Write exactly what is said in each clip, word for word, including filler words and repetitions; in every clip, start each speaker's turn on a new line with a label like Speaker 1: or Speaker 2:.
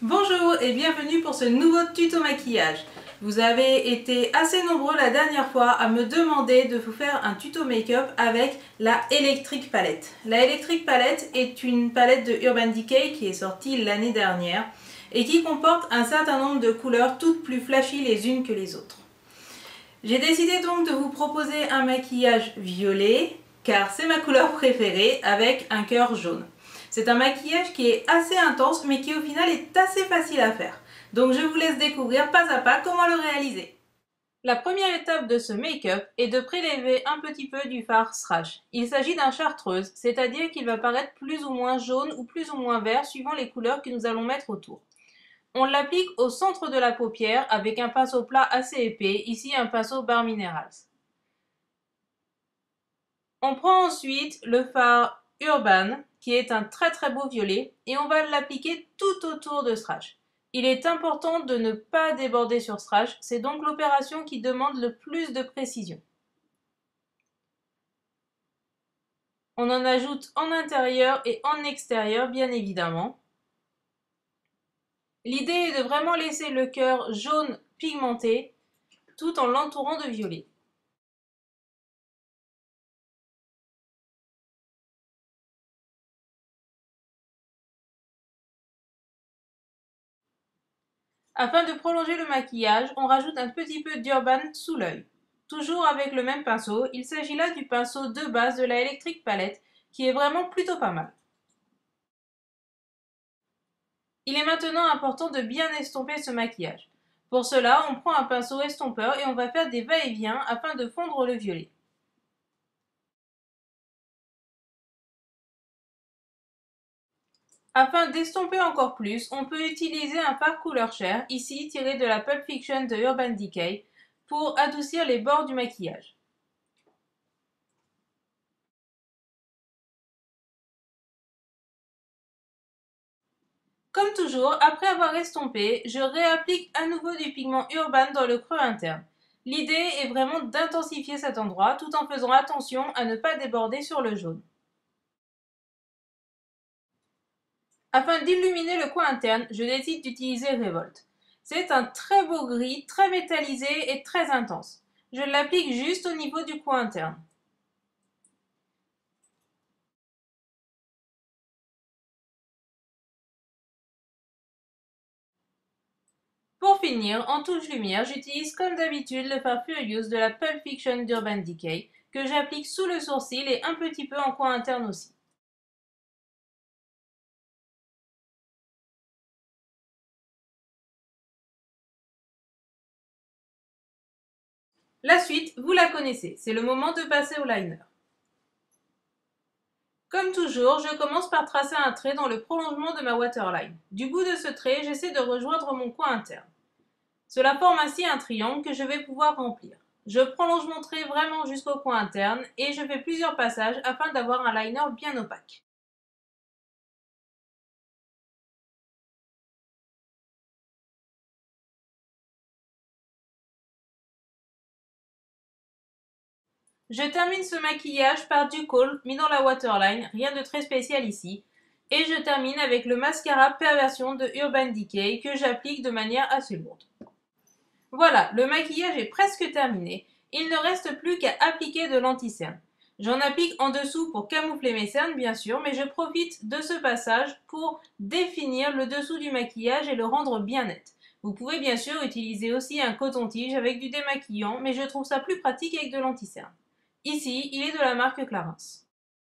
Speaker 1: Bonjour et bienvenue pour ce nouveau tuto maquillage. Vous avez été assez nombreux la dernière fois à me demander de vous faire un tuto make-up avec la Electric Palette. La Electric Palette est une palette de Urban Decay qui est sortie l'année dernière et qui comporte un certain nombre de couleurs toutes plus flashy les unes que les autres. J'ai décidé donc de vous proposer un maquillage violet car c'est ma couleur préférée avec un cœur jaune. C'est un maquillage qui est assez intense mais qui au final est assez facile à faire. Donc je vous laisse découvrir pas à pas comment le réaliser. La première étape de ce make-up est de prélever un petit peu du fard Strash. Il s'agit d'un chartreuse, c'est-à-dire qu'il va paraître plus ou moins jaune ou plus ou moins vert suivant les couleurs que nous allons mettre autour. On l'applique au centre de la paupière avec un pinceau plat assez épais, ici un pinceau Bare Minerals. On prend ensuite le fard Urban, qui est un très très beau violet, et on va l'appliquer tout autour de Strash. Il est important de ne pas déborder sur Strash, c'est donc l'opération qui demande le plus de précision. On en ajoute en intérieur et en extérieur, bien évidemment. L'idée est de vraiment laisser le cœur jaune pigmenté, tout en l'entourant de violet. Afin de prolonger le maquillage, on rajoute un petit peu d'Urban sous l'œil. Toujours avec le même pinceau, il s'agit là du pinceau de base de la Electric Palette, qui est vraiment plutôt pas mal. Il est maintenant important de bien estomper ce maquillage. Pour cela, on prend un pinceau estompeur et on va faire des va-et-vient afin de fondre le violet. Afin d'estomper encore plus, on peut utiliser un fard couleur chair, ici tiré de la Pulp Fiction de Urban Decay, pour adoucir les bords du maquillage. Comme toujours, après avoir estompé, je réapplique à nouveau du pigment Urban dans le creux interne. L'idée est vraiment d'intensifier cet endroit tout en faisant attention à ne pas déborder sur le jaune. Afin d'illuminer le coin interne, je décide d'utiliser Revolt. C'est un très beau gris, très métallisé et très intense. Je l'applique juste au niveau du coin interne. Pour finir, en touche lumière, j'utilise comme d'habitude le fard Furious de la Pulp Fiction d'Urban Decay que j'applique sous le sourcil et un petit peu en coin interne aussi. La suite, vous la connaissez, c'est le moment de passer au liner. Comme toujours, je commence par tracer un trait dans le prolongement de ma waterline. Du bout de ce trait, j'essaie de rejoindre mon coin interne. Cela forme ainsi un triangle que je vais pouvoir remplir. Je prolonge mon trait vraiment jusqu'au coin interne et je fais plusieurs passages afin d'avoir un liner bien opaque. Je termine ce maquillage par du kohl mis dans la waterline, rien de très spécial ici. Et je termine avec le mascara Perversion de Urban Decay que j'applique de manière assez lourde. Voilà, le maquillage est presque terminé. Il ne reste plus qu'à appliquer de l'anti-cerne. J'en applique en dessous pour camoufler mes cernes bien sûr, mais je profite de ce passage pour définir le dessous du maquillage et le rendre bien net. Vous pouvez bien sûr utiliser aussi un coton-tige avec du démaquillant, mais je trouve ça plus pratique avec de l'anti-cerne. Ici, il est de la marque Clarins.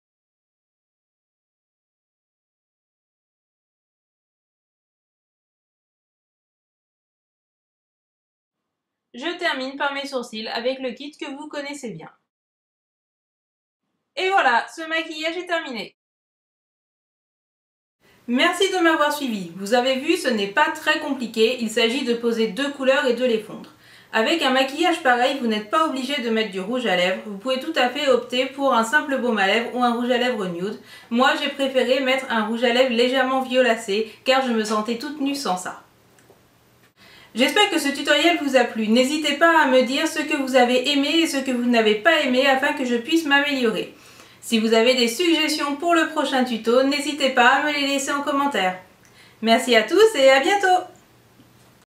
Speaker 1: Je termine par mes sourcils avec le kit que vous connaissez bien. Et voilà, ce maquillage est terminé. Merci de m'avoir suivi. Vous avez vu, ce n'est pas très compliqué, il s'agit de poser deux couleurs et de les fondre. Avec un maquillage pareil, vous n'êtes pas obligé de mettre du rouge à lèvres, vous pouvez tout à fait opter pour un simple baume à lèvres ou un rouge à lèvres nude. Moi j'ai préféré mettre un rouge à lèvres légèrement violacé car je me sentais toute nue sans ça. J'espère que ce tutoriel vous a plu. N'hésitez pas à me dire ce que vous avez aimé et ce que vous n'avez pas aimé afin que je puisse m'améliorer. Si vous avez des suggestions pour le prochain tuto, n'hésitez pas à me les laisser en commentaire. Merci à tous et à bientôt!